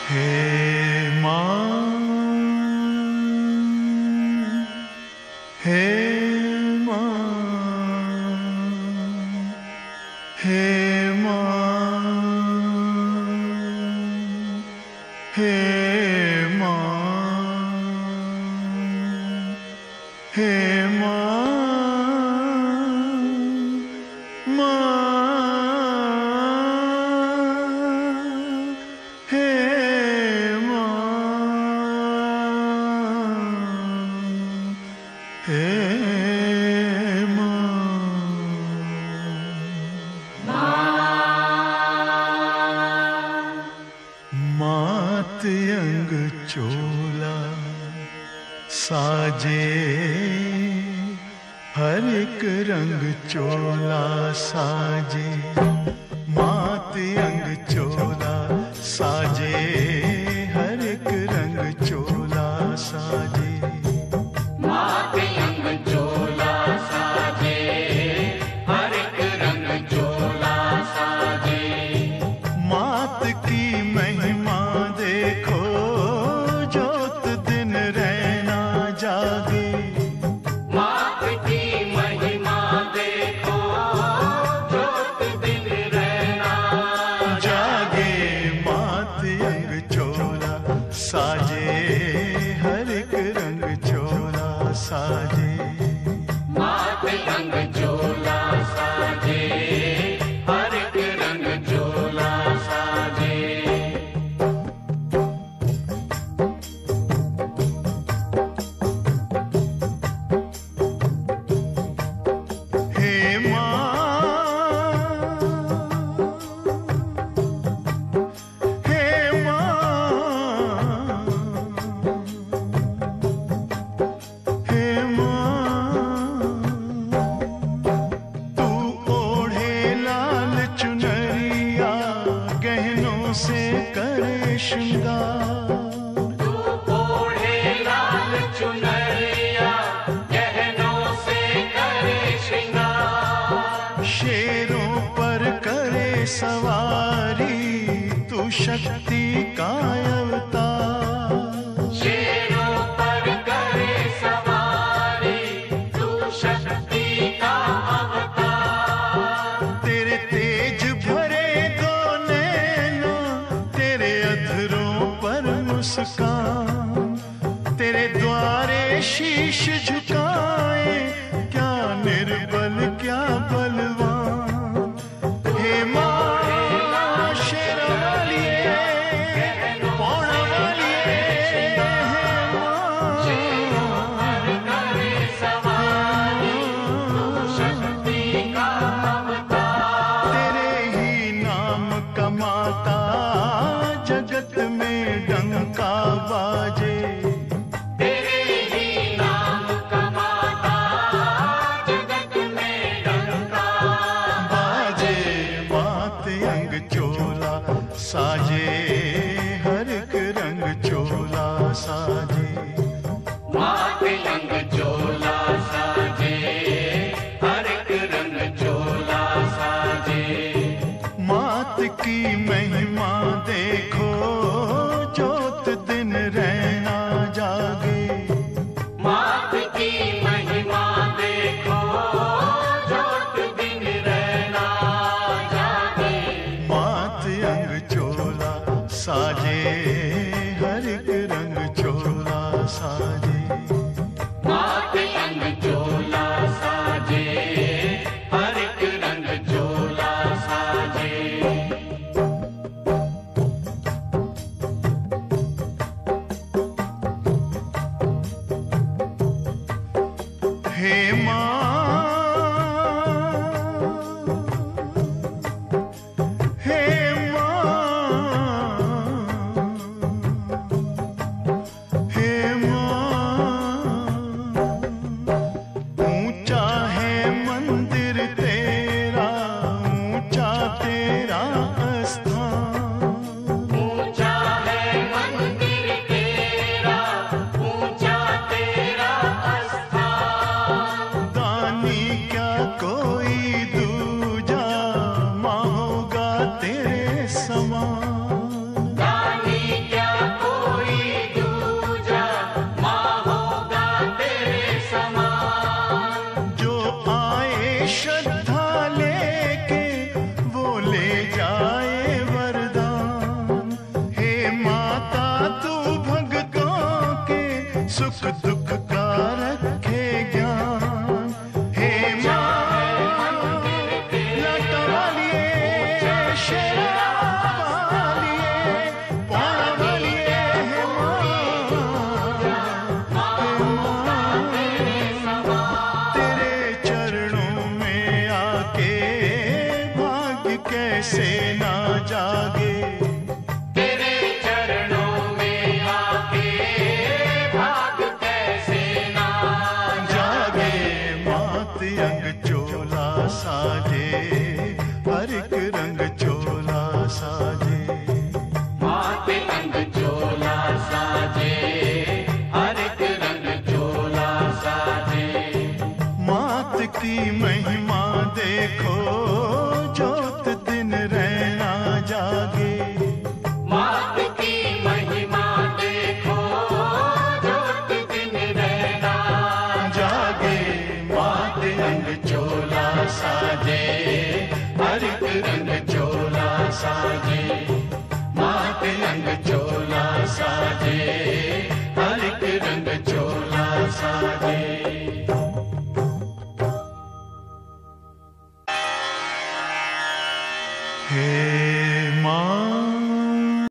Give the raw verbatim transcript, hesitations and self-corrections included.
हे माँ, हे माँ, हे माँ, हे माँ, हे माँ, माँ, हे माँ, हे मात अंग चोला साजे, हर एक रंग चोला साजे। मात अंग चोला साजे, हर एक रंग चोला साजे। मात अंग चोला साजे, हर एक रंग चोला साजे। मात की महिमा देखो, जोत दिन रहना जागे। मात की महिमा देखो, जोत दिन रहना जागे। मात अंग चोला साजे, हर एक रंग चोला साजे। मात अंग चोला साजे, हर एक रंग चोला साजे। हे माँ, हे माँ, हे माँ, तू ओढ़े लाल चुनरिया, गहनों से करे श्रृंगार। तू ओढ़े लाल चुनरिया, गहनों से करे श्रृंगार। शेरों पर करे सवारी, तू शक्ति का अवतार। शेरों पर करे सवारी, तू शक्ति का अवतार। तेरे तेज भरे दो नैनों, तेरे अधरों पर मुस्कान। तेरे द्वारे शीश झुकाए, क्या निर्बल क्या बलवान। हे माँ शेरा वालिए, पौड़ा वालिए, हे माँ। करे सवारी, तू शक्ति का अवतार। तेरे ही नाम का माता, जगत में डंका बाजे। तेरे ही नाम का माता, जगत में डंका बाजे। मात अंग चोला साजे, हर एक रंग चोला साजे। मात अंग चोला साजे, हर एक रंग चोला साजे। मात की महिमा देखो, जोत दिन रहना जागे। मात की महिमा देखो, जोत दिन रहना जागे। मात अंग चोला साजे, हर एक रंग चोला साजे। मात अंग चोला साजे, हर एक रंग चोला साजे। अंग चोला